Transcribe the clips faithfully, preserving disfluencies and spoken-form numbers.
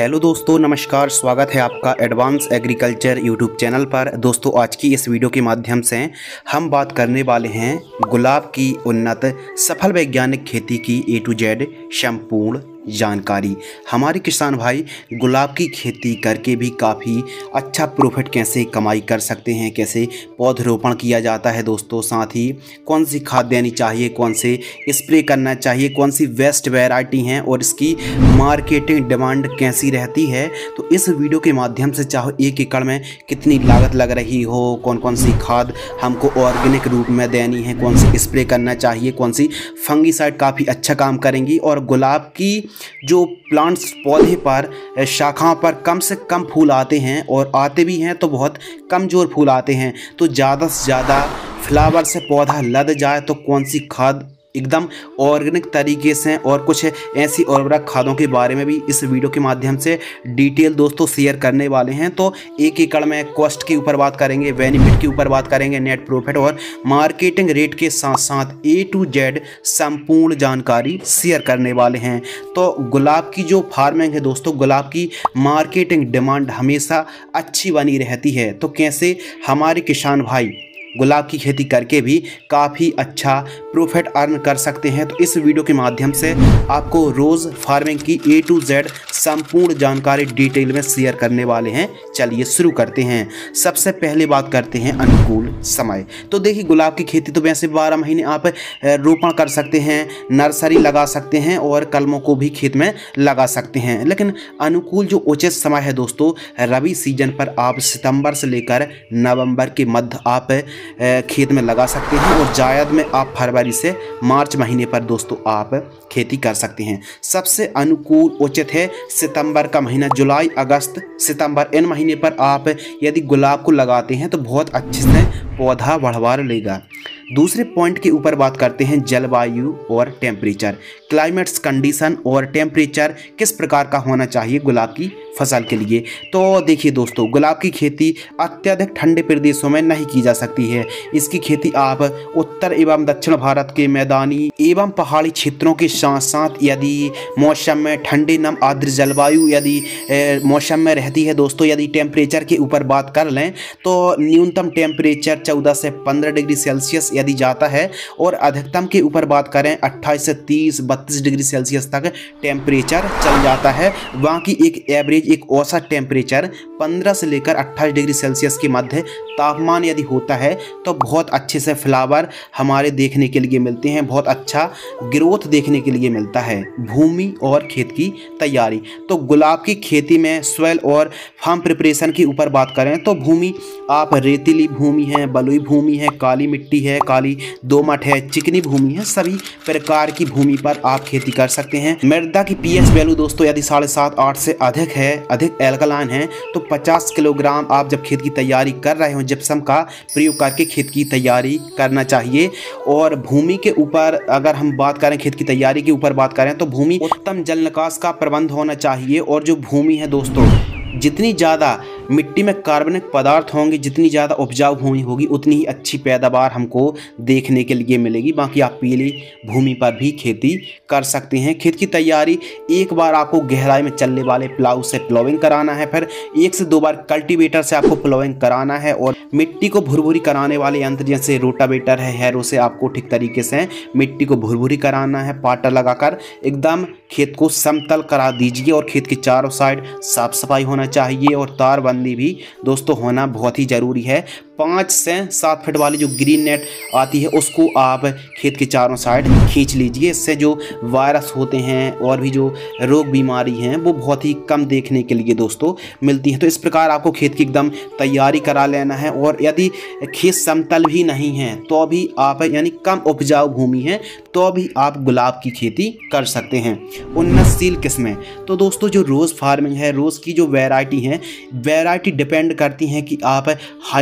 Hello दोस्तों, नमस्कार। स्वागत है आपका एडवांस एग्रीकल्चर यूट्यूब चैनल पर। दोस्तों, आज की इस वीडियो के माध्यम से हम बात करने वाले हैं गुलाब की उन्नत सफल वैज्ञानिक खेती की ए टू जेड संपूर्ण जानकारी। हमारे किसान भाई गुलाब की खेती करके भी काफ़ी अच्छा प्रॉफिट कैसे कमाई कर सकते हैं, कैसे पौधरोपण किया जाता है दोस्तों, साथ ही कौन सी खाद देनी चाहिए, कौन से स्प्रे करना चाहिए, कौन सी वेस्ट वैरायटी हैं और इसकी मार्केटिंग डिमांड कैसी रहती है। तो इस वीडियो के माध्यम से चाहे एक एकड़ में कितनी लागत लग रही हो, कौन कौन सी खाद हमको ऑर्गेनिक रूप में देनी है, कौन सी स्प्रे करना चाहिए, कौन सी फंगीसाइड काफ़ी अच्छा काम करेंगी और गुलाब की जो प्लांट्स पौधे पर शाखाओं पर कम से कम फूल आते हैं और आते भी हैं तो बहुत कमज़ोर फूल आते हैं, तो ज़्यादा से ज़्यादा फ्लावर से पौधा लद जाए तो कौन सी खाद एकदम ऑर्गेनिक तरीके से और कुछ ऐसी उर्वरक खादों के बारे में भी इस वीडियो के माध्यम से डिटेल दोस्तों शेयर करने वाले हैं। तो एक एकड़ में कॉस्ट के ऊपर बात करेंगे, बेनिफिट के ऊपर बात करेंगे, नेट प्रॉफिट और मार्केटिंग रेट के साथ साथ ए टू जेड संपूर्ण जानकारी शेयर करने वाले हैं। तो गुलाब की जो फार्मिंग है दोस्तों, गुलाब की मार्केटिंग डिमांड हमेशा अच्छी बनी रहती है। तो कैसे हमारे किसान भाई गुलाब की खेती करके भी काफ़ी अच्छा प्रॉफिट अर्न कर सकते हैं, तो इस वीडियो के माध्यम से आपको रोज़ फार्मिंग की ए टू जेड संपूर्ण जानकारी डिटेल में शेयर करने वाले हैं। चलिए शुरू करते हैं। सबसे पहले बात करते हैं अनुकूल समय। तो देखिए, गुलाब की खेती तो वैसे बारह महीने आप रोपण कर सकते हैं, नर्सरी लगा सकते हैं और कलमों को भी खेत में लगा सकते हैं, लेकिन अनुकूल जो उचित समय है दोस्तों, रबी सीजन पर आप सितंबर से लेकर नवंबर के मध्य आप खेत में लगा सकते हैं और जायद में आप फरवरी से मार्च महीने पर दोस्तों आप खेती कर सकते हैं। सबसे अनुकूल उचित है सितंबर का महीना, जुलाई अगस्त सितंबर इन महीने पर आप यदि गुलाब को लगाते हैं तो बहुत अच्छे से पौधा बढ़वा लेगा। दूसरे पॉइंट के ऊपर बात करते हैं जलवायु और टेम्परेचर, क्लाइमेट्स कंडीशन और टेम्परेचर किस प्रकार का होना चाहिए गुलाब की फसल के लिए। तो देखिए दोस्तों, गुलाब की खेती अत्यधिक ठंडे प्रदेशों में नहीं की जा सकती है। इसकी खेती आप उत्तर एवं दक्षिण भारत के मैदानी एवं पहाड़ी क्षेत्रों के साथ साथ यदि मौसम में ठंडे नम आर्द्र जलवायु यदि मौसम में रहती है दोस्तों, यदि टेम्परेचर के ऊपर बात कर लें तो न्यूनतम टेम्परेचर चौदह से पंद्रह डिग्री सेल्सियस यदि जाता है और अधिकतम के ऊपर बात करें अट्ठाईस से तीस बत्तीस डिग्री सेल्सियस तक टेम्परेचर चल जाता है। वहाँ की एक एवरेज एक औसत टेम्परेचर पंद्रह से लेकर अट्ठाईस डिग्री सेल्सियस के मध्य तापमान यदि होता है तो बहुत अच्छे से फ्लावर हमारे देखने के लिए मिलते हैं, बहुत अच्छा ग्रोथ देखने के लिए मिलता है। भूमि और खेत की तैयारी, तो गुलाब की खेती में सॉइल और फार्म प्रिपरेशन के ऊपर बात करें तो भूमि आप रेतीली भूमि है, बलुई भूमि है, काली मिट्टी है, काली दोमट है, चिकनी भूमि है, सभी प्रकार की भूमि पर आप खेती कर सकते हैं। मृदा की पीएच वैल्यू दोस्तों यदि साढ़े सात आठ से अधिक है, अधिक एल्कलाइन है, तो पचास किलोग्राम आप जब खेत की तैयारी कर रहे हो जिप्सम का प्रयोग करके खेत की तैयारी करना चाहिए। और भूमि के ऊपर अगर हम बात करें, खेत की तैयारी के ऊपर बात करें तो भूमि उत्तम जल निकास का प्रबंध होना चाहिए और जो भूमि है दोस्तों, जितनी ज़्यादा मिट्टी में कार्बनिक पदार्थ होंगे, जितनी ज़्यादा उपजाऊ भूमि होगी उतनी ही अच्छी पैदावार हमको देखने के लिए मिलेगी। बाकी आप पीली भूमि पर भी खेती कर सकते हैं। खेत की तैयारी, एक बार आपको गहराई में चलने वाले प्लाऊ से प्लोविंग कराना है, फिर एक से दो बार कल्टीवेटर से आपको प्लोविंग कराना है और मिट्टी को भुरभुरी कराने वाले यंत्र जैसे रोटावेटर है, हैरो से आपको ठीक तरीके से मिट्टी को भुरभुरी कराना है। पाटर लगाकर एकदम खेत को समतल करा दीजिए और खेत के चारों साइड साफ सफाई होना चाहिए और तार बंदी भी दोस्तों होना बहुत ही ज़रूरी है। पाँच से सात फीट वाली जो ग्रीन नेट आती है उसको आप खेत के चारों साइड खींच लीजिए। इससे जो वायरस होते हैं और भी जो रोग बीमारी हैं वो बहुत ही कम देखने के लिए दोस्तों मिलती हैं। तो इस प्रकार आपको खेत की एकदम तैयारी करा लेना है। और यदि खेत समतल भी नहीं है तो भी आप, यानी कम उपजाऊ भूमि है तो भी आप गुलाब की खेती कर सकते हैं। उन्नतशील किस्में, तो दोस्तों जो रोज़ फार्मिंग है, रोज़ की जो वैरायटी है, वैरायटी डिपेंड करती हैं कि आप हाइब्रिड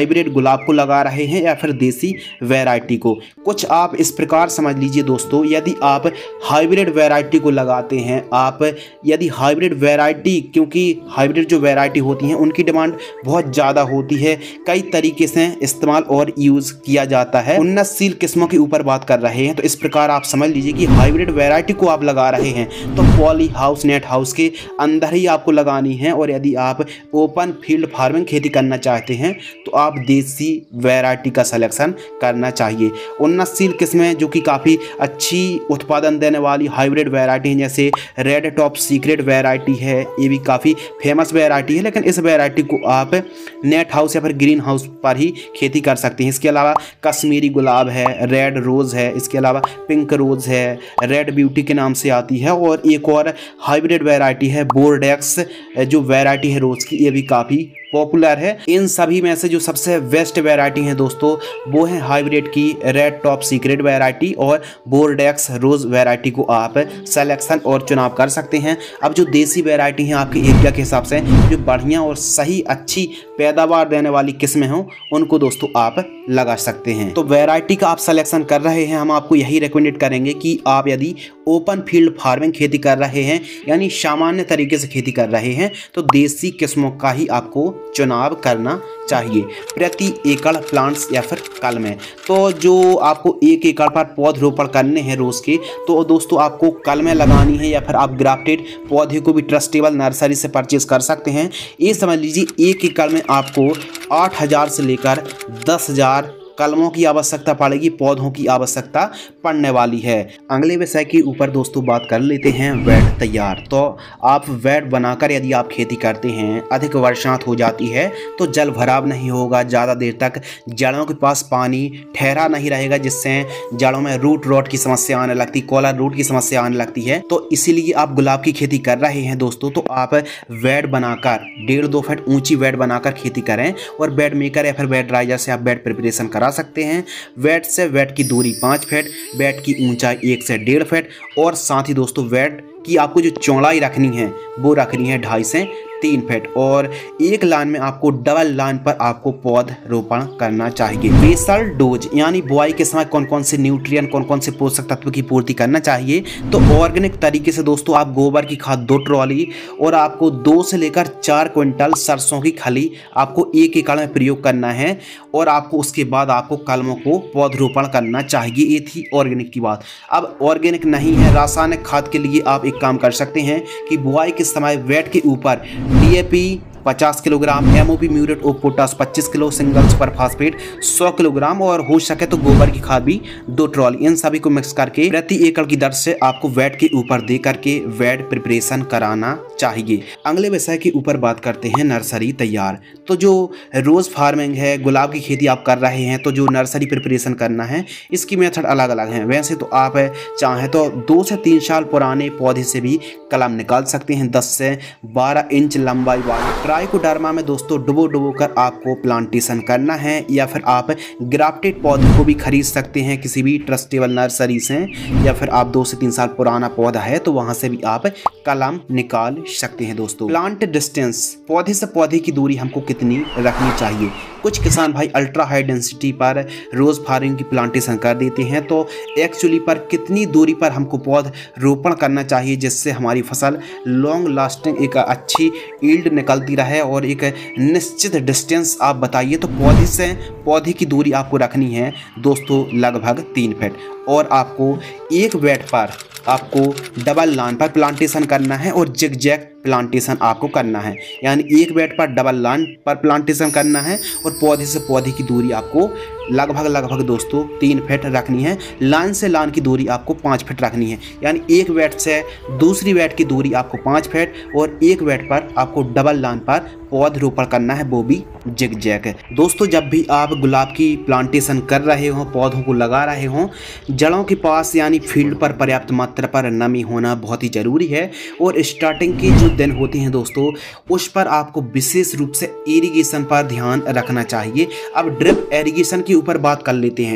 गुलाब को लगा रहे हैं या फिर देसी वैरायटी को। कुछ आप इस प्रकार समझ लीजिए दोस्तों, यदि आप हाइब्रिड वैरायटी को लगाते हैं, आप यदि हाइब्रिड वैरायटी, क्योंकि हाइब्रिड जो वैरायटी होती हैं उनकी डिमांड बहुत ज़्यादा होती है, कई तरीके से इस्तेमाल और यूज़ किया जाता है। उन्नतशील किस्मों के ऊपर बात कर रहे हैं, तो इस प्रकार आप समझ लीजिए कि हाइब्रिड वैरायटी को आप लगा रहे हैं तो पॉली हाउस, नेट हाउस के अंदर ही आपको लगानी है। और यदि आप ओपन फील्ड फार्मिंग खेती करना चाहते हैं तो आप देसी वैरायटी का सिलेक्शन करना चाहिए। उन्नतशील किस्में जो कि काफ़ी अच्छी उत्पादन देने वाली हाइब्रिड वैरायटी हैं, जैसे रेड टॉप सीक्रेट वैरायटी है, ये भी काफ़ी फेमस वैरायटी है, लेकिन इस वैरायटी को आप नेट हाउस या फिर ग्रीन हाउस पर ही खेती कर सकते हैं। इसके अलावा कश्मीरी गुलाब है, रेड रोज़ है, इसके अलावा पिंक रोज़ है, रेड ब्यूटी के नाम से आती है, और एक और हाइब्रिड वैरायटी है बोर्डेक्स जो वैरायटी है रोज़ की, ये भी काफ़ी पॉपुलर है। इन सभी में से जो सबसे बेस्ट वैरायटी है दोस्तों वो है हाइब्रिड की रेड टॉप सीक्रेट वैरायटी और बोर्डेक्स रोज़ वैरायटी को आप सिलेक्शन और चुनाव कर सकते हैं। अब जो देसी वैरायटी हैं आपके एरिया के हिसाब से जो बढ़िया और सही अच्छी पैदावार देने वाली किस्में हों उनको दोस्तों आप लगा सकते हैं। तो वैरायटी का आप सिलेक्शन कर रहे हैं, हम आपको यही रिकमेंडेड करेंगे कि आप यदि ओपन फील्ड फार्मिंग खेती कर रहे हैं यानी सामान्य तरीके से खेती कर रहे हैं तो देसी किस्मों का ही आपको चुनाव करना चाहिए प्रति एकड़ प्लांट्स या फिर कल में। तो जो आपको एक एकड़ पर पौधरोपण करने हैं रोज़ के, तो दोस्तों आपको कल में लगानी है या फिर आप ग्राफ्टेड पौधे को भी ट्रस्टेबल नर्सरी से परचेज कर सकते हैं। ये समझ लीजिए एक एकड़ में आपको आठ हज़ार से लेकर दस हज़ार कलमों की आवश्यकता पड़ेगी, पौधों की आवश्यकता पड़ने वाली है। अगले विषय के ऊपर दोस्तों बात कर लेते हैं वेड तैयार। तो आप वेड बनाकर यदि आप खेती करते हैं, अधिक वर्षांत हो जाती है तो जल भराव नहीं होगा, ज़्यादा देर तक जड़ों के पास पानी ठहरा नहीं रहेगा, जिससे जड़ों में रूट रॉट की समस्या आने लगती, कॉलर रूट की समस्या आने लगती है। तो इसीलिए आप गुलाब की खेती कर रहे हैं दोस्तों तो आप वेड बनाकर डेढ़ दो फीट ऊंची वेड बनाकर खेती करें और बेड मेकर या फिर बेड राइजर से आप बेड प्रिपरेशन करा सकते हैं। वेट से वेट की दूरी पाँच फीट, बेड की ऊंचाई एक से डेढ़ फीट, और साथ ही दोस्तों वेट की आपको जो चौड़ाई रखनी है वो रखनी है ढाई से तीन फीट, और एक लाइन में आपको डबल लाइन पर आपको पौध रोपण करना चाहिए। बेसल डोज यानी बुआई के समय कौन कौन से न्यूट्रिएंट, कौन कौन से पोषक तत्व की पूर्ति करना चाहिए, तो ऑर्गेनिक तरीके से दोस्तों आप गोबर की खाद दो ट्रॉली और आपको दो से लेकर चार क्विंटल सरसों की खली आपको एक एकड़ में प्रयोग करना है, और आपको उसके बाद आपको कलमों को पौधरोपण करना चाहिए। ये थी ऑर्गेनिक की बात। अब ऑर्गेनिक नहीं है, रासायनिक खाद के लिए आप एक काम कर सकते हैं कि बुआई के समय वेट के ऊपर डी ए पी पचास kilogram, MOP muriate of potash पच्चीस किलो, सिंगल सुपर फास्फेट सौ किलोग्राम, और हो सके तो गोबर की खाद भी दो ट्रॉली, इन सभी को मिक्स करके प्रति एकड़ की दर से आपको वेट के ऊपर दे करके वेट प्रिपरेशन कराना चाहिए। अगले विषय के ऊपर बात करते हैं नर्सरी तैयार। तो जो रोज़ फार्मिंग है, गुलाब की खेती आप कर रहे हैं, तो जो नर्सरी प्रिपरेशन करना है इसकी मेथड अलग अलग हैं। वैसे तो आप चाहें तो दो से तीन साल पुराने पौधे से भी कलम निकाल सकते हैं दस से बारह इंच लंबाई वाले। ट्राइकोडर्मा में दोस्तों डुबो डुबो कर आपको प्लांटेशन करना है, या फिर आप ग्राफ्टेड पौधे को भी खरीद सकते हैं किसी भी ट्रस्टेबल नर्सरी से, या फिर आप दो से तीन साल पुराना पौधा है तो वहां से भी आप कलम निकाल सकते हैं दोस्तों। प्लांट डिस्टेंस, पौधे से पौधे की दूरी हमको कितनी रखनी चाहिए। कुछ किसान भाई अल्ट्रा हाई डेंसिटी पर रोज़ फार्मिंग की प्लांटेशन कर देते हैं, तो एक्चुअली पर कितनी दूरी पर हमको पौध रोपण करना चाहिए जिससे हमारी फसल लॉन्ग लास्टिंग एक अच्छी ईल्ड निकलती रहे, और एक निश्चित डिस्टेंस आप बताइए। तो पौधे से पौधे की दूरी आपको रखनी है दोस्तों लगभग तीन फीट, और आपको एक बेड पर आपको डबल लाइन पर प्लांटेशन करना है और जिग जैग प्लांटेशन आपको करना है, यानी एक बेड पर डबल लाइन पर प्लांटेशन करना है और पौधे से पौधे की दूरी आपको लगभग लगभग दोस्तों तीन फीट रखनी है। लाइन से लाइन की दूरी आपको पाँच फीट रखनी है, यानी एक बेड से दूसरी बेड की दूरी आपको पाँच फीट, और एक बेड पर आपको डबल लाइन पर पौध रोपण करना है, वो भी जिग जैग। दोस्तों जब भी आप गुलाब की प्लांटेशन कर रहे हो, पौधों को लगा रहे हो, जड़ों के पास यानी फील्ड पर पर्याप्त मात्रा पर नमी होना बहुत ही ज़रूरी है, और स्टार्टिंग के जो दिन होते हैं दोस्तों उस पर आपको विशेष रूप से इरिगेशन पर ध्यान रखना चाहिए। अब ड्रिप इरिगेशन के ऊपर बात कर लेते हैं।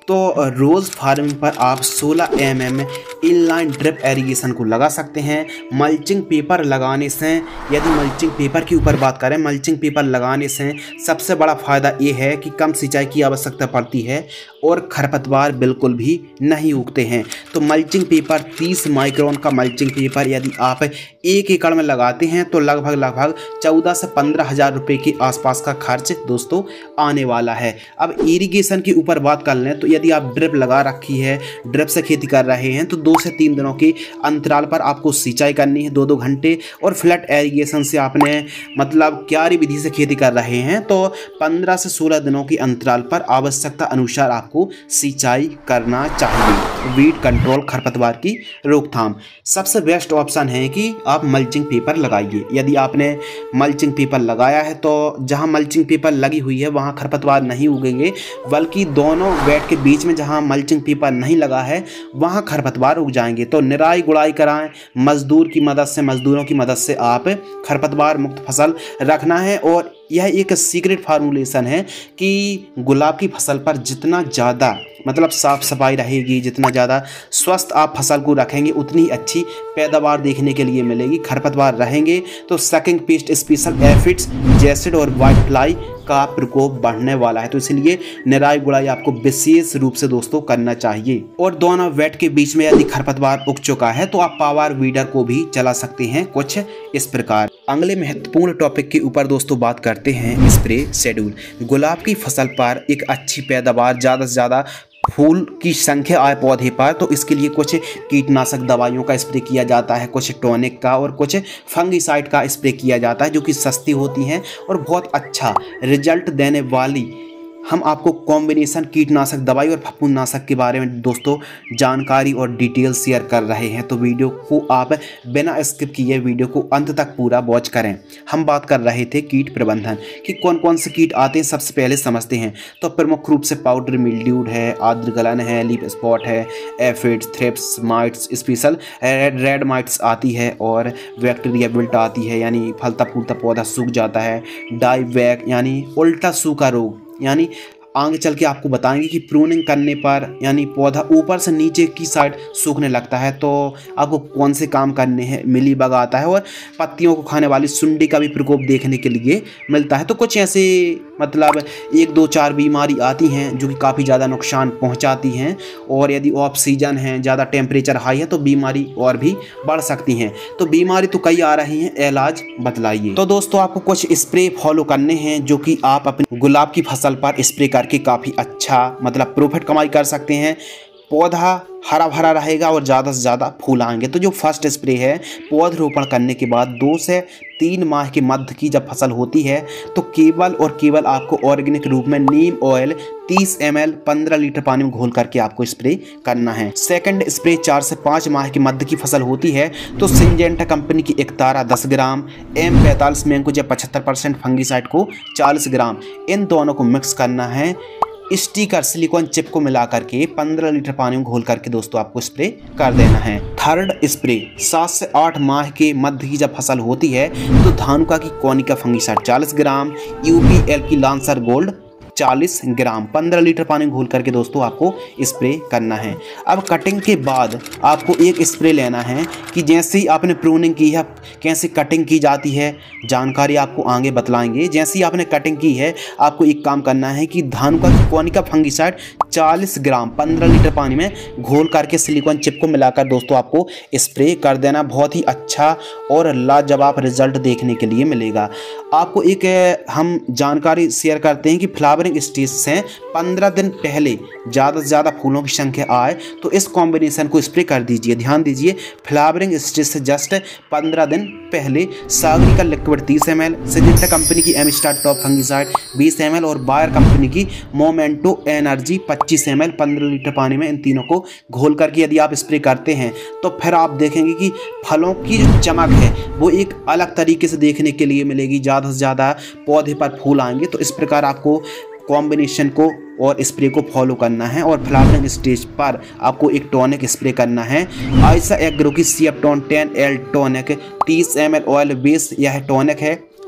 तो रोज़ फार्मिंग पर आप सोलह M M inline drip irrigation को लगा सकते हैं। मल्चिंग पेपर लगाने से, यदि मल्चिंग पेपर के ऊपर बात करें, मल्चिंग पेपर लगाने से सबसे बड़ा फ़ायदा ये है कि कम सिंचाई की आवश्यकता पड़ती है और खरपतवार बिल्कुल भी नहीं उगते हैं। तो मल्चिंग पेपर तीस माइक्रोन का मल्चिंग पेपर यदि आप एक एकड़ में लगाते हैं तो लगभग लगभग चौदह से पंद्रह हज़ार रुपये के आसपास का खर्च दोस्तों आने वाला है। अब इरिगेशन के ऊपर बात कर लें तो यदि आप ड्रिप लगा रखी है, ड्रिप से खेती कर रहे हैं, तो दो से तीन दिनों के अंतराल पर आपको सिंचाई करनी है, दो दो घंटे। और फ्लैट एरीगेशन से आपने मतलब क्यारी विधि से खेती कर रहे हैं तो पंद्रह से सोलह दिनों के अंतराल पर आवश्यकता अनुसार आपको सिंचाई करना चाहिए। वीड कंट्रोल, खरपतवार की रोकथाम, सबसे बेस्ट ऑप्शन है कि आप मल्चिंग पेपर लगाइए। यदि आपने मल्चिंग पेपर लगाया है तो जहां मल्चिंग पेपर लगी हुई है वहां खरपतवार नहीं उगेंगे, बल्कि दोनों बेड के बीच में जहां मल्चिंग पेपर नहीं लगा है वहां खरपतवार उग जाएंगे। तो निराई गुड़ाई कराएं, मजदूर की मदद से, मजदूरों की मदद से आप खरपतवार मुक्त फसल रखना है। और यह एक सीक्रेट फार्मूलेशन है कि गुलाब की फसल पर जितना ज़्यादा मतलब साफ सफाई रहेगी, जितना ज़्यादा स्वस्थ आप फसल को रखेंगे, उतनी अच्छी पैदावार देखने के लिए मिलेगी। खरपतवार रहेंगे तो sucking pest, special aphids, jassid और वाइट फ्लाई का प्रकोप बढ़ने वाला है। तो इसलिए निराई गुड़ाई आपको विशेष रूप से दोस्तों करना चाहिए। और दोनों वेट के बीच में यदि खरपतवार उग चुका है तो आप पावर वीडर को भी चला सकते हैं कुछ इस प्रकार। अगले महत्वपूर्ण टॉपिक के ऊपर दोस्तों बात करते हैं स्प्रे शेड्यूल। गुलाब की फसल पर एक अच्छी पैदावार, ज़्यादा से ज़्यादा फूल की संख्या आए पौधे पर, तो इसके लिए कुछ कीटनाशक दवाइयों का स्प्रे किया जाता है, कुछ टॉनिक का और कुछ फंगिसाइड का स्प्रे किया जाता है, जो कि सस्ती होती हैं और बहुत अच्छा रिजल्ट देने वाली। हम आपको कॉम्बिनेशन कीटनाशक दवाई और फफूंदनाशक के बारे में दोस्तों जानकारी और डिटेल शेयर कर रहे हैं। तो वीडियो को आप बिना स्किप किए वीडियो को अंत तक पूरा वॉच करें। हम बात कर रहे थे कीट प्रबंधन कि कौन कौन से कीट आते हैं, सबसे पहले समझते हैं। तो प्रमुख रूप से पाउडर मिल्ड्यूड है, आर्द्र गलन है, लीफ स्पॉट है, aphids, thrips, mites, special red mites आती है और बैक्टीरिया विल्ट आती है, यानी फलता फूलता पौधा सूख जाता है। डाई बैक यानी उल्टा सूखा रोग, यानी आगे चल के आपको बताएंगे कि प्रूनिंग करने पर यानी पौधा ऊपर से नीचे की साइड सूखने लगता है तो आपको कौन से काम करने हैं। मिली बग आता है और पत्तियों को खाने वाली सुंडी का भी प्रकोप देखने के लिए मिलता है। तो कुछ ऐसे मतलब एक दो चार बीमारी आती हैं जो कि काफ़ी ज़्यादा नुकसान पहुंचाती हैं। और यदि ऑफ सीजन है, ज़्यादा टेम्परेचर हाई है तो बीमारी और भी बढ़ सकती हैं। तो बीमारी तो कई आ रही हैं, इलाज बतलाइए। तो दोस्तों आपको कुछ स्प्रे फॉलो करने हैं जो कि आप अपनी गुलाब की फसल पर स्प्रे करके काफ़ी अच्छा मतलब प्रॉफिट कमाई कर सकते हैं। पौधा हरा भरा रहेगा और ज़्यादा से ज़्यादा फूल आएंगे। तो जो फर्स्ट स्प्रे है, पौधरोपण करने के बाद दो से तीन माह के मध्य की जब फसल होती है तो केवल और केवल आपको ऑर्गेनिक रूप में नीम ऑयल तीस एम एल पंद्रह लीटर पानी में घोल करके आपको स्प्रे करना है। सेकंड स्प्रे चार से पाँच माह के मध्य की फसल होती है तो सिंजेंटा कंपनी की एकतारा दस ग्राम, एम पैंतालीस मैंकोजेब या पचहत्तर परसेंट फंगीसाइड को चालीस ग्राम, इन दोनों को मिक्स करना है। स्टिकर सिलिकॉन चिप को मिला करके पंद्रह लीटर पानी में घोल करके दोस्तों आपको स्प्रे कर देना है। थर्ड स्प्रे सात से आठ माह के मध्य की जब फसल होती है तो धानुका की कोनिका फंगीसाइड चालीस ग्राम, यूपीएल की लांसर गोल्ड चालीस ग्राम, पंद्रह लीटर पानी घोल करके दोस्तों आपको स्प्रे करना है। अब कटिंग के बाद आपको एक स्प्रे लेना है कि जैसे ही आपने प्रूनिंग की है, कैसे कटिंग की जाती है जानकारी आपको आगे बतलाएंगे। जैसे ही आपने कटिंग की है आपको एक काम करना है कि धानुका की कोनिका फंगीसाइड चालीस ग्राम पंद्रह लीटर पानी में घोल करके सिलिकॉन चिप को मिलाकर दोस्तों आपको स्प्रे कर देना। बहुत ही अच्छा और लाजवाब रिजल्ट देखने के लिए मिलेगा। आपको एक हम जानकारी शेयर करते हैं कि फ्लावरिंग स्टेज से पंद्रह दिन पहले ज़्यादा से ज़्यादा फूलों की संख्या आए तो इस कॉम्बिनेशन को स्प्रे कर दीजिए। ध्यान दीजिए, फ्लावरिंग स्टेज से जस्ट पंद्रह दिन पहले सागरी का लिक्विड तीस एम एल, सिंजेंटा कंपनी की एम स्टार टॉप फंगीसाइड बीस एम एल और बायर कंपनी की मोमेंटो एनर्जी पच्चीस एम एल पंद्रह लीटर पानी में, इन तीनों को घोल करके यदि आप स्प्रे करते हैं तो फिर आप देखेंगे कि फलों की जो चमक है वो एक अलग तरीके से देखने के लिए मिलेगी। ज़्यादा से ज़्यादा पौधे पर फूल आएंगे। तो इस प्रकार आपको कॉम्बिनेशन को और स्प्रे को फॉलो करना है। और फ्लावरिंग स्टेज पर आपको एक टॉनिक स्प्रे करना है। आयशा एग्रो की C F ton ten L tonic तीस एम एल ऑयल बेस यह टॉनिक है।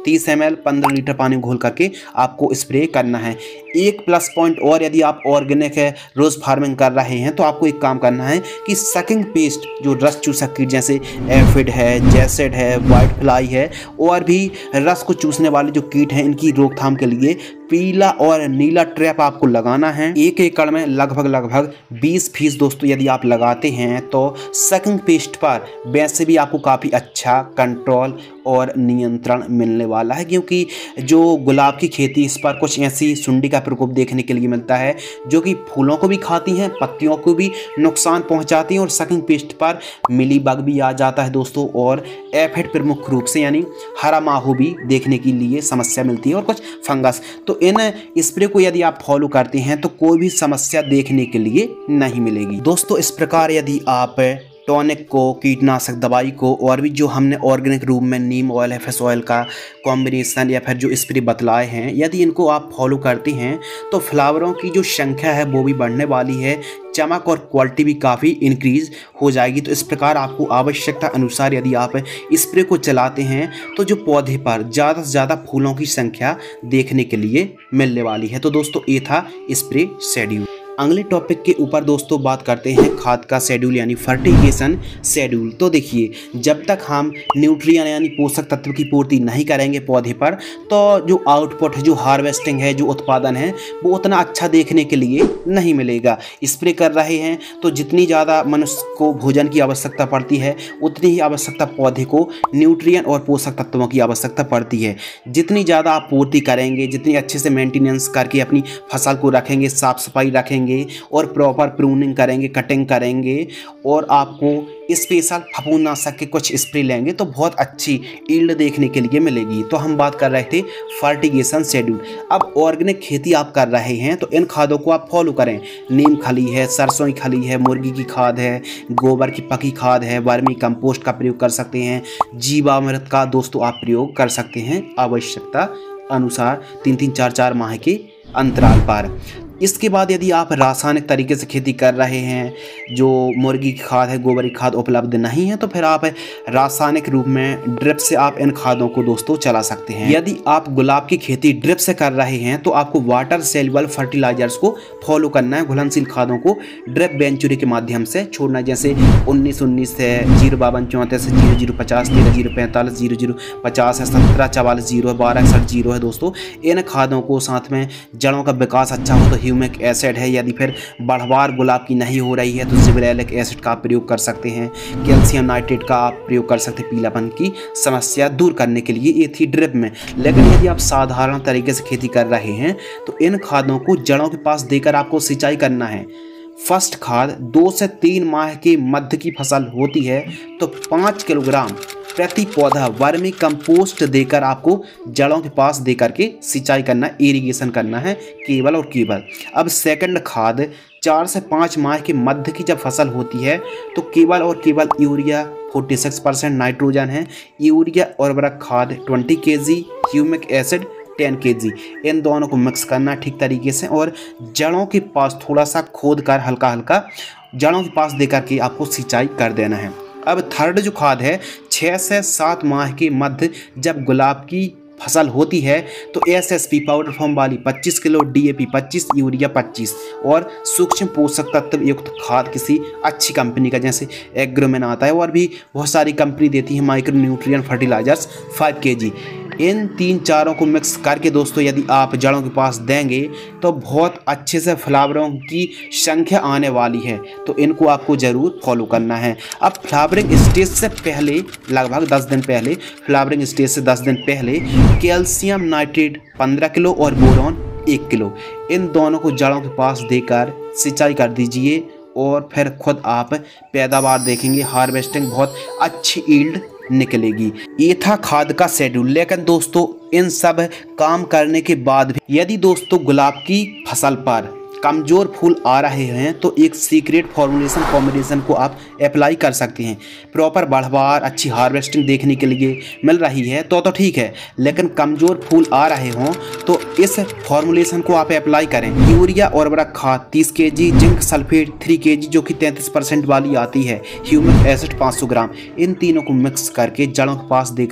तीस एम एल पंद्रह लीटर पानी घोल करके आपको स्प्रे करना है। एक प्लस पॉइंट और, यदि आप ऑर्गेनिक है रोज़ फार्मिंग कर रहे हैं तो आपको एक काम करना है कि सकिंग पेस्ट जो रस चूसक कीट जैसे एफिड है, जैसेड है, वाइट फ्लाई है और भी रस को चूसने वाले जो कीट हैं, इनकी रोकथाम के लिए पीला और नीला ट्रैप आपको लगाना है। एक एकड़ में लगभग लगभग बीस फीस दोस्तों यदि आप लगाते हैं तो सकिंग पेस्ट पर वैसे भी आपको काफ़ी अच्छा कंट्रोल और नियंत्रण मिलने वाला है, क्योंकि जो गुलाब की खेती इस पर कुछ ऐसी सुंडी का प्रकोप देखने के लिए मिलता है जो कि फूलों को भी खाती हैं, पत्तियों को भी नुकसान पहुंचाती हैं और सकिंग पेस्ट पर मिली बग भी आ जाता है दोस्तों, और एफिड प्रमुख रूप से यानी हरा माहू भी देखने के लिए समस्या मिलती है और कुछ फंगस। तो इन स्प्रे को यदि आप फॉलो करते हैं तो कोई भी समस्या देखने के लिए नहीं मिलेगी दोस्तों। इस प्रकार यदि आप टॉनिक को, कीटनाशक दवाई को और भी जो हमने ऑर्गेनिक रूप में नीम ऑयल, एफ एस ऑयल का कॉम्बिनेशन या फिर जो स्प्रे बतलाए हैं, यदि इनको आप फॉलो करते हैं तो फ्लावरों की जो संख्या है वो भी बढ़ने वाली है, चमक और क्वालिटी भी काफ़ी इंक्रीज हो जाएगी। तो इस प्रकार आपको आवश्यकता अनुसार यदि आप स्प्रे को चलाते हैं तो जो पौधे पर ज़्यादा से ज़्यादा फूलों की संख्या देखने के लिए मिलने वाली है। तो दोस्तों ये था स्प्रे शेड्यूल। अगले टॉपिक के ऊपर दोस्तों बात करते हैं खाद का शेड्यूल यानी फर्टिगेशन शेड्यूल। तो देखिए, जब तक हम न्यूट्रिएंट यानी पोषक तत्व की पूर्ति नहीं करेंगे पौधे पर तो जो आउटपुट है, जो हार्वेस्टिंग है, जो उत्पादन है वो उतना अच्छा देखने के लिए नहीं मिलेगा। स्प्रे कर रहे हैं तो जितनी ज़्यादा मनुष्य को भोजन की आवश्यकता पड़ती है उतनी ही आवश्यकता पौधे को न्यूट्रिएंट और पोषक तत्वों की आवश्यकता पड़ती है। जितनी ज़्यादा आप पूर्ति करेंगे, जितनी अच्छे से मेंटेनेंस करके अपनी फसल को रखेंगे, साफ सफाई रखेंगे और प्रॉपर प्रूनिंग करेंगे, कटिंग करेंगे और आपको स्पेशल फफूंदनाशक के कुछ स्प्रे लेंगे तो बहुत अच्छी ईल्ड देखने के लिए मिलेगी। तो हम बात कर रहे थे फर्टिगेशन शेड्यूल। अब ऑर्गेनिक खेती आप कर रहे हैं तो इन खादों को आप फॉलो करें। नीम खली है, सरसों की खली है, मुर्गी की खाद है, गोबर की पकी खाद है, वर्मी कंपोस्ट का प्रयोग कर सकते हैं, जीवामृत का दोस्तों आप प्रयोग कर सकते हैं आवश्यकता अनुसार तीन तीन चार चार माह के अंतराल पर। इसके बाद यदि आप रासायनिक तरीके से खेती कर रहे हैं, जो मुर्गी की खाद है, गोबर की खाद उपलब्ध नहीं है, तो फिर आप रासायनिक रूप में ड्रिप से आप इन खादों को दोस्तों चला सकते हैं। यदि आप गुलाब की खेती ड्रिप से कर रहे हैं तो आपको वाटर सेल्युबल फर्टिलाइजर्स को फॉलो करना है। घुलनशील खादों को ड्रिप वेंचुरी के माध्यम से छोड़ना है, जैसे उन्नीस उन्नीस है, जीरो बावन चौंतीस है, जीरो जीरो पचास, तेरह जीरो पैंतालीस, जीरो जीरो पचास है, सत्रह चवालीस जीरो है, बारह इकसठ जीरो है दोस्तों। इन खादों को साथ में जड़ों का विकास अच्छा हो तो ह्यूमिक एसिड है, यदि फिर बढ़वार गुलाब की नहीं हो रही है तो जिबरेलिक एसिड का आप प्रयोग कर सकते हैं। कैल्शियम नाइट्रेट का आप प्रयोग कर सकते हैं पीलापन की समस्या दूर करने के लिए। ये थी ड्रिप में। लेकिन यदि आप साधारण तरीके से खेती कर रहे हैं तो इन खादों को जड़ों के पास देकर आपको सिंचाई करना है। फर्स्ट खाद दो से तीन माह के मध्य की फसल होती है तो पाँच किलोग्राम प्रति पौधा वर्मी कंपोस्ट देकर आपको जड़ों के पास देकर के सिंचाई करना, इरिगेशन करना है केवल और केवल। अब सेकंड खाद चार से पाँच माह के मध्य की जब फसल होती है तो केवल और केवल यूरिया छियालीस परसेंट नाइट्रोजन है, यूरिया उर्वरक खाद बीस केजी, ह्यूमिक एसिड दस केजी, इन दोनों को मिक्स करना ठीक तरीके से और जड़ों के पास थोड़ा सा खोद कर हल्का हल्का जड़ों के पास देकर के आपको सिंचाई कर देना है। अब थर्ड जो खाद है छः से सात माह के मध्य जब गुलाब की फसल होती है तो S S P powder form वाली पच्चीस किलो, डी ए पी पच्चीस, यूरिया पच्चीस और सूक्ष्म पोषक तत्व युक्त खाद किसी अच्छी कंपनी का, जैसे एग्रोमेन आता है और भी बहुत सारी कंपनी देती है, माइक्रो न्यूट्रिएंट फर्टिलाइजर्स फाइव के जी। इन तीन चारों को मिक्स करके दोस्तों यदि आप जड़ों के पास देंगे तो बहुत अच्छे से फ्लावरों की संख्या आने वाली है। तो इनको आपको ज़रूर फॉलो करना है। अब फ्लावरिंग स्टेज से पहले, लगभग दस दिन पहले, फ्लावरिंग स्टेज से दस दिन पहले कैल्शियम नाइट्रेट पंद्रह किलो और बोरॉन एक किलो, इन दोनों को जड़ों के पास देकर सिंचाई कर दीजिए और फिर खुद आप पैदावार देखेंगे, हार्वेस्टिंग बहुत अच्छी ईल्ड निकलेगी। ये था खाद का शेड्यूल। लेकिन दोस्तों इन सब काम करने के बाद भी यदि दोस्तों गुलाब की फसल पर कमज़ोर फूल आ रहे हैं तो एक सीक्रेट फॉर्मुलेशन कॉम्बिनेशन को आप अप्लाई कर सकते हैं। प्रॉपर बढ़वार अच्छी हार्वेस्टिंग देखने के लिए मिल रही है तो तो ठीक है, लेकिन कमज़ोर फूल आ रहे हों तो इस फॉर्मुलेशन को आप अप्लाई करें। यूरिया उर्वरक खाद तीस के जी, जिंक सल्फेट थ्री के जी जो कि तैंतीस परसेंट वाली आती है, ह्यूमिक एसिड पाँच सौ ग्राम, इन तीनों को मिक्स करके जड़ों के पास देकर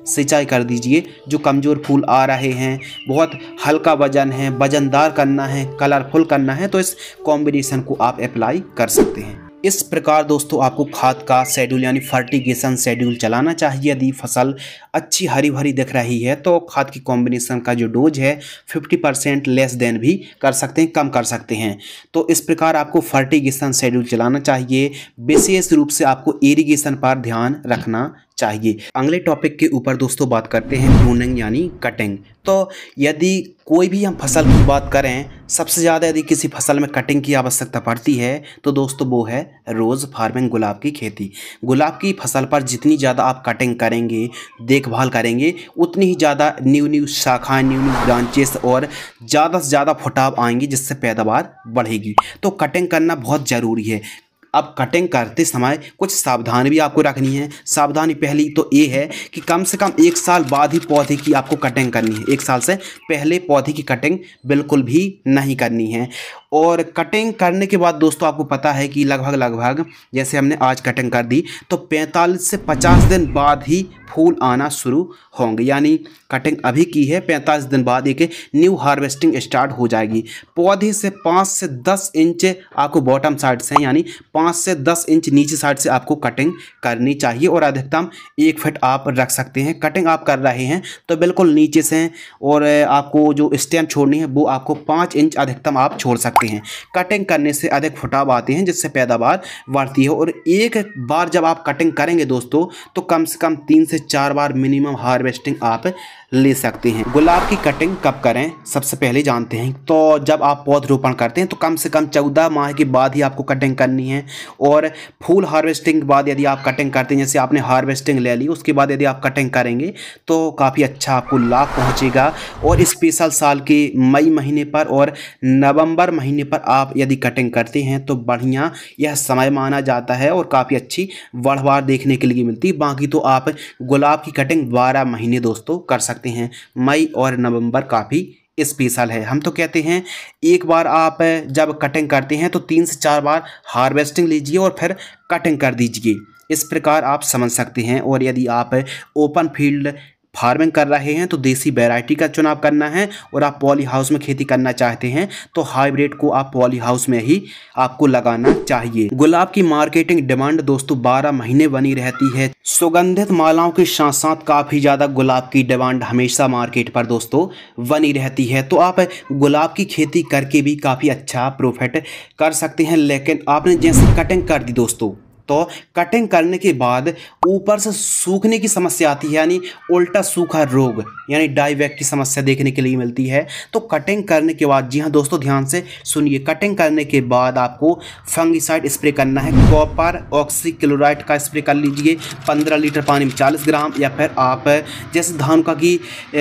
सिंचाई कर दीजिए। जो कमज़ोर फूल आ रहे हैं, बहुत हल्का वजन है, वजनदार करना है, कलरफुल करना है, तो इस कॉम्बिनेशन को आप अप्लाई कर सकते हैं। इस प्रकार दोस्तों आपको खाद का शेड्यूल यानी फर्टिगेशन शेड्यूल चलाना चाहिए। यदि फसल अच्छी हरी भरी दिख रही है तो खाद की कॉम्बिनेशन का जो डोज है फिफ्टी परसेंट लेस देन भी कर सकते हैं, कम कर सकते हैं। तो इस प्रकार आपको फर्टिगेशन शेड्यूल चलाना चाहिए। विशेष रूप से आपको इरिगेशन पर ध्यान रखना चाहिए। अगले टॉपिक के ऊपर दोस्तों बात करते हैं प्रूनिंग यानी कटिंग। तो यदि कोई भी हम फसल की बात करें, सबसे ज़्यादा यदि किसी फसल में कटिंग की आवश्यकता पड़ती है तो दोस्तों वो है रोज़ फार्मिंग, गुलाब की खेती। गुलाब की फसल पर जितनी ज़्यादा आप कटिंग करेंगे, देखभाल करेंगे, उतनी ही ज़्यादा न्यू न्यू शाखाएं, न्यू न्यू ब्रांचेस और ज़्यादा से ज़्यादा फुटाव आएंगी, जिससे पैदावार बढ़ेगी। तो कटिंग करना बहुत ज़रूरी है। अब कटिंग करते समय कुछ सावधानी भी आपको रखनी है। सावधानी पहली तो ये है कि कम से कम एक साल बाद ही पौधे की आपको कटिंग करनी है। एक साल से पहले पौधे की कटिंग बिल्कुल भी नहीं करनी है। और कटिंग करने के बाद दोस्तों आपको पता है कि लगभग लगभग जैसे हमने आज कटिंग कर दी तो पैंतालीस से पचास दिन बाद ही फूल आना शुरू होंगे। यानी कटिंग अभी की है, पैंतालीस दिन बाद एक न्यू हार्वेस्टिंग स्टार्ट हो जाएगी। पौधे से पाँच से दस इंच आपको बॉटम साइड से यानी पाँच से दस इंच नीचे साइड से आपको कटिंग करनी चाहिए और अधिकतम एक फिट आप रख सकते हैं। कटिंग आप कर रहे हैं तो बिल्कुल नीचे से, और आपको जो स्टेम छोड़नी है वो आपको पाँच इंच अधिकतम आप छोड़ सकते हैं। कटिंग करने से अधिक फुटाव आते हैं, जिससे पैदावार बढ़ती है। और एक बार जब आप कटिंग करेंगे दोस्तों तो कम से कम तीन से चार बार मिनिमम हार्वेस्टिंग आप ले सकते हैं। गुलाब की कटिंग कब करें सबसे पहले जानते हैं। तो जब आप पौधरोपण करते हैं तो कम से कम चौदह माह के बाद ही आपको कटिंग करनी है। और फूल हार्वेस्टिंग के बाद यदि आप कटिंग करते हैं, जैसे आपने हार्वेस्टिंग ले ली, उसके बाद यदि आप कटिंग करेंगे तो काफ़ी अच्छा आपको लाभ पहुंचेगा। और स्पेशल साल के मई महीने पर और नवंबर महीने पर आप यदि कटिंग करते हैं तो बढ़िया यह समय माना जाता है और काफ़ी अच्छी बढ़वार देखने के लिए मिलती है। बाकी तो आप गुलाब की कटिंग बारह महीने दोस्तों कर सकते हैं। मई और नवंबर काफ़ी स्पेशल है। हम तो कहते हैं एक बार आप जब कटिंग करते हैं तो तीन से चार बार हार्वेस्टिंग लीजिए और फिर कटिंग कर दीजिए। इस प्रकार आप समझ सकते हैं। और यदि आप ओपन फील्ड फार्मिंग कर रहे हैं तो देसी वैरायटी का चुनाव करना है। और आप पॉली हाउस में खेती करना चाहते हैं तो हाइब्रिड को आप पॉली हाउस में ही आपको लगाना चाहिए। गुलाब की मार्केटिंग डिमांड दोस्तों बारह महीने बनी रहती है। सुगंधित मालाओं के साथ साथ काफ़ी ज़्यादा गुलाब की डिमांड हमेशा मार्केट पर दोस्तों बनी रहती है। तो आप गुलाब की खेती करके भी काफ़ी अच्छा प्रॉफिट कर सकते हैं। लेकिन आपने जैसे कटिंग कर दी दोस्तों, तो कटिंग करने के बाद ऊपर से सूखने की समस्या आती है, यानी उल्टा सूखा रोग यानी डाईवैक की समस्या देखने के लिए मिलती है। तो कटिंग करने के बाद, जी हाँ दोस्तों ध्यान से सुनिए, कटिंग करने के बाद आपको फंगिसाइड स्प्रे करना है। कॉपर ऑक्सीक्लोराइड का स्प्रे कर लीजिए पंद्रह लीटर पानी में चालीस ग्राम, या फिर आप जैसे धानुका की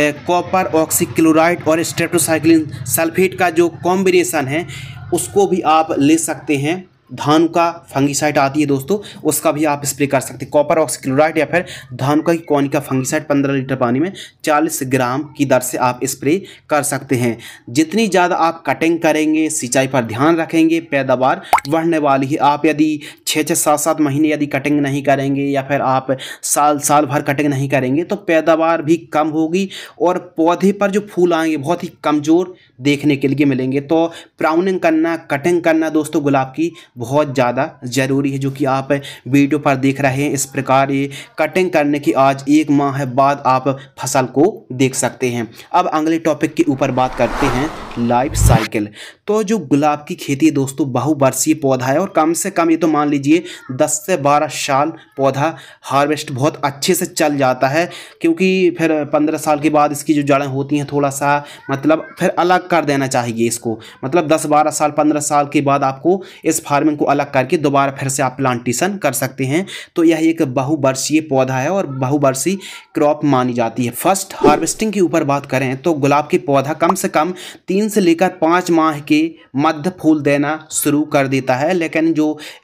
कॉपर ऑक्सीक्लोराइड और स्ट्रेप्टोसाइक्लिन सल्फेट का जो कॉम्बिनेशन है उसको भी आप ले सकते हैं। धानुका फंगिसाइड आती है दोस्तों, उसका भी आप स्प्रे कर सकते हैं। कॉपर ऑक्सीक्लोराइड या फिर धानुका की कॉनिका फंगिसाइड पंद्रह लीटर पानी में चालीस ग्राम की दर से आप स्प्रे कर सकते हैं। जितनी ज़्यादा आप कटिंग करेंगे, सिंचाई पर ध्यान रखेंगे, पैदावार बढ़ने वाली है। आप यदि छः छः सात सात महीने यदि कटिंग नहीं करेंगे या फिर आप साल साल भर कटिंग नहीं करेंगे तो पैदावार भी कम होगी और पौधे पर जो फूल आएंगे बहुत ही कमज़ोर देखने के लिए मिलेंगे। तो प्राउनिंग करना, कटिंग करना दोस्तों गुलाब की बहुत ज़्यादा ज़रूरी है, जो कि आप वीडियो पर देख रहे हैं। इस प्रकार ये कटिंग करने की आज एक माह बाद आप फसल को देख सकते हैं। अब अगले टॉपिक के ऊपर बात करते हैं लाइफ साइकिल। तो जो गुलाब की खेती दोस्तों बहुवर्षीय पौधा है और कम से कम ये तो मान लीजिए दस से बारह साल पौधा हार्वेस्ट बहुत अच्छे से चल जाता है, क्योंकि फिर पंद्रह साल के बाद इसकी जो जड़ें होती हैं थोड़ा सा मतलब फिर अलग कर देना चाहिए इसको। मतलब दस बारह साल पंद्रह साल के बाद आपको इस फार्मिंग को अलग करके दोबारा फिर से आप प्लांटेशन कर सकते हैं। तो यह एक बहुवर्षीय पौधा है और बहुवर्षीय क्रॉप मानी जाती है। फर्स्ट हार्वेस्टिंग की ऊपर बात करें तो गुलाब की पौधा कम से कम तीन से लेकर पाँच माह के मध्य फूल देना शुरू कर देता है, लेकिन जो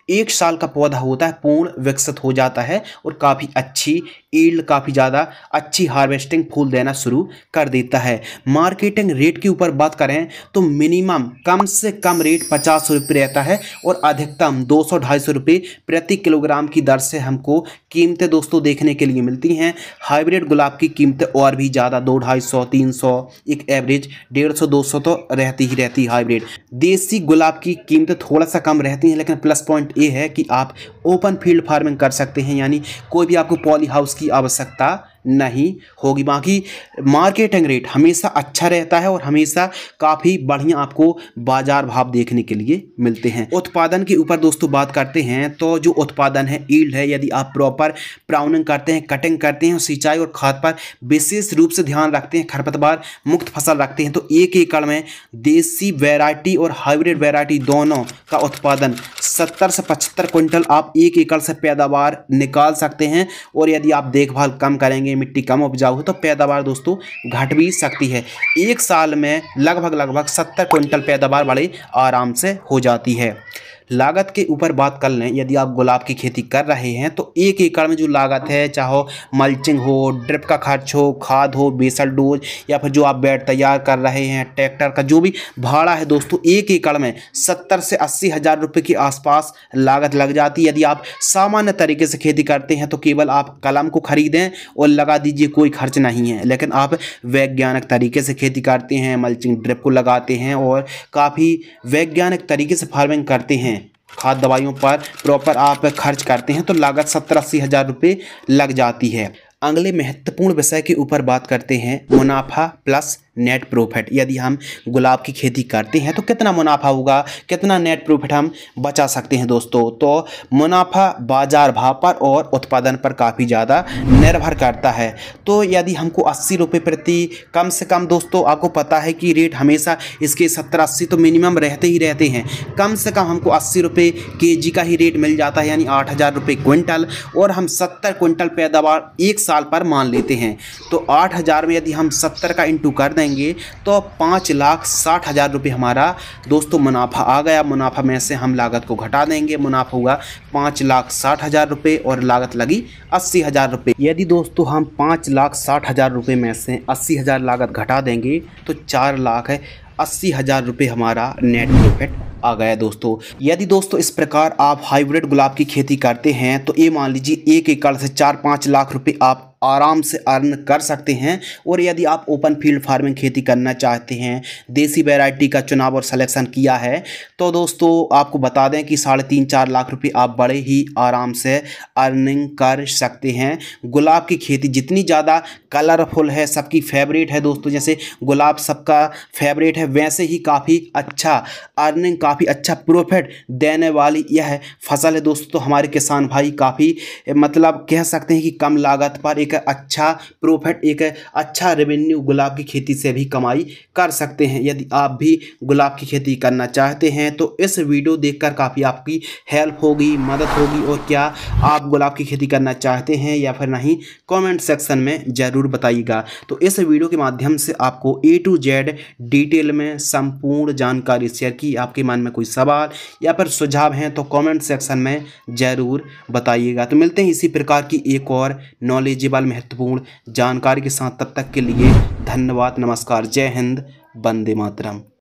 एक साल का पौधा होता है, पूर्ण विकसित हो जाता है और काफ़ी अच्छी ईल्ड, काफ़ी ज़्यादा अच्छी हार्वेस्टिंग फूल देना शुरू कर देता है। मार्केटिंग रेट के ऊपर बात करें तो मिनिमम कम से कम रेट पचास रुपये रहता है और अधिकतम दो सौ ढाई सौ रुपये प्रति किलोग्राम की दर से हमको कीमतें दोस्तों देखने के लिए मिलती हैं। हाइब्रिड गुलाब की कीमतें और भी ज़्यादा दो ढाई सौ तीन सौ, एक एवरेज डेढ़ सौ दो सौ तो रहती ही रहती है। हाइब्रिड देसी गुलाब की कीमतें थोड़ा सा कम रहती हैं, लेकिन प्लस पॉइंट ये है कि आप ओपन फील्ड फार्मिंग कर सकते हैं, यानी कोई भी आपको पॉली हाउस की आवश्यकता नहीं होगी। बाकी मार्केटिंग रेट हमेशा अच्छा रहता है और हमेशा काफ़ी बढ़िया आपको बाजार भाव देखने के लिए मिलते हैं। उत्पादन के ऊपर दोस्तों बात करते हैं तो जो उत्पादन है, ईल्ड है, यदि आप प्रॉपर प्राउनिंग करते हैं, कटिंग करते हैं, सिंचाई और खाद पर विशेष रूप से ध्यान रखते हैं, खरपतवार मुक्त फसल रखते हैं, तो एक एकड़ में देसी वैरायटी और हाइब्रिड वैरायटी दोनों का उत्पादन सत्तर से पचहत्तर क्विंटल आप एक एकड़ से पैदावार निकाल सकते हैं। और यदि आप देखभाल कम करेंगे, मिट्टी कम उपजाऊ है, तो पैदावार दोस्तों घट भी सकती है। एक साल में लगभग लगभग सत्तर क्विंटल पैदावार बड़े आराम से हो जाती है। लागत के ऊपर बात कर लें, यदि आप गुलाब की खेती कर रहे हैं तो एक एकड़ में जो लागत है, चाहे मल्चिंग हो, ड्रिप का खर्च हो, खाद हो, बेसल डोज, या फिर जो आप बेड तैयार कर रहे हैं, ट्रैक्टर का जो भी भाड़ा है दोस्तों, एक एकड़ में सत्तर से अस्सी हज़ार रुपये के आसपास लागत लग जाती है। यदि आप सामान्य तरीके से खेती करते हैं तो केवल आप कलम को खरीदें और लगा दीजिए, कोई खर्च नहीं है। लेकिन आप वैज्ञानिक तरीके से खेती करते हैं, मल्चिंग ड्रिप को लगाते हैं और काफ़ी वैज्ञानिक तरीके से फार्मिंग करते हैं, खाद दवाइयों पर प्रॉपर आप खर्च करते हैं, तो लागत सत्तर अस्सी हज़ार रुपये लग जाती है। अगले महत्वपूर्ण विषय के ऊपर बात करते हैं, मुनाफा प्लस नेट प्रॉफिट। यदि हम गुलाब की खेती करते हैं तो कितना मुनाफा होगा, कितना नेट प्रॉफिट हम बचा सकते हैं दोस्तों। तो मुनाफा बाजार भाव पर और उत्पादन पर काफ़ी ज़्यादा निर्भर करता है। तो यदि हमको अस्सी रुपये प्रति, कम से कम दोस्तों आपको पता है कि रेट हमेशा इसके सत्तर अस्सी तो मिनिमम रहते ही रहते हैं, कम से कम हमको अस्सी रुपये के जी का ही रेट मिल जाता है, यानी आठ हज़ार रुपये क्विंटल, और हम सत्तर क्विंटल पैदावार एक साल पर मान लेते हैं। तो आठ हज़ार में यदि हम सत्तर का इंटू कर दें तो पाँच लाख साठ हज़ार रुपये हमारा दोस्तों मुनाफा आ गया। मुनाफा में से हम लागत को घटा देंगे, मुनाफा हुआ पाँच लाख साठ हज़ार रुपये और लागत लगी अस्सी हज़ार रुपये। यदि दोस्तों हम पाँच लाख साठ हज़ार रुपये में से अस्सी हज़ार लागत घटा देंगे तो चार लाख है अस्सी हज़ार रुपये हमारा नेट प्रॉफिट आ गया दोस्तों। यदि दोस्तों इस प्रकार आप हाइब्रिड गुलाब की खेती करते हैं तो ये मान लीजिए एक एकड़ से चार पाँच लाख रुपए आप आराम से अर्न कर सकते हैं। और यदि आप ओपन फील्ड फार्मिंग खेती करना चाहते हैं, देसी वैरायटी का चुनाव और सिलेक्शन किया है, तो दोस्तों आपको बता दें कि साढ़े तीन चार लाख रुपए आप बड़े ही आराम से अर्निंग कर सकते हैं। गुलाब की खेती जितनी ज़्यादा कलरफुल है, सबकी फेवरेट है दोस्तों, जैसे गुलाब सबका फेवरेट है, वैसे ही काफ़ी अच्छा अर्निंग, काफ़ी अच्छा प्रॉफिट देने वाली यह फसल है दोस्तों। तो हमारे किसान भाई काफ़ी मतलब कह सकते हैं कि कम लागत पर एक अच्छा प्रॉफिट, एक अच्छा रेवेन्यू गुलाब की खेती से भी कमाई कर सकते हैं। यदि आप भी गुलाब की खेती करना चाहते हैं तो इस वीडियो देखकर काफ़ी आपकी हेल्प होगी, मदद होगी। और क्या आप गुलाब की खेती करना चाहते हैं या फिर नहीं, कमेंट सेक्शन में ज़रूर बताइएगा। तो इस वीडियो के माध्यम से आपको ए टू जेड डिटेल में संपूर्ण जानकारी शेयर की। आपके मन में कोई सवाल या फिर सुझाव हैं तो कमेंट सेक्शन में ज़रूर बताइएगा। तो मिलते हैं इसी प्रकार की एक और नॉलेजेबल महत्वपूर्ण जानकारी के साथ। तब तक के लिए धन्यवाद, नमस्कार, जय हिंद, वंदे मातरम।